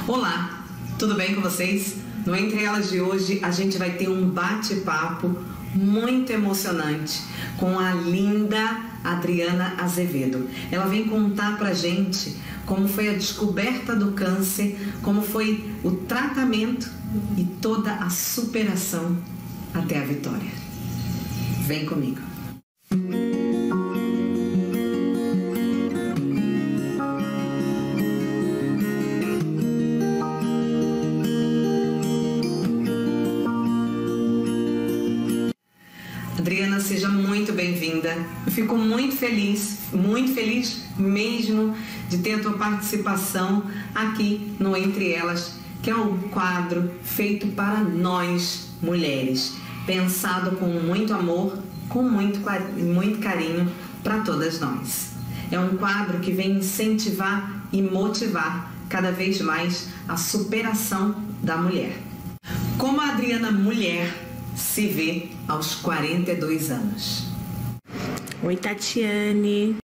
Olá, tudo bem com vocês? No Entre Elas de hoje a gente vai ter um bate-papo muito emocionante com a linda Adriana Azevedo. Ela vem contar pra gente como foi a descoberta do câncer, como foi o tratamento e toda a superação até a vitória. Vem comigo. Adriana, seja muito bem-vinda. Eu fico muito feliz mesmo de ter a tua participação aqui no Entre Elas, que é um quadro feito para nós, mulheres, pensado com muito amor, com muito carinho para todas nós. É um quadro que vem incentivar e motivar cada vez mais a superação da mulher. Como a Adriana mulher se vê aos 42 anos. Oi, Tatiane.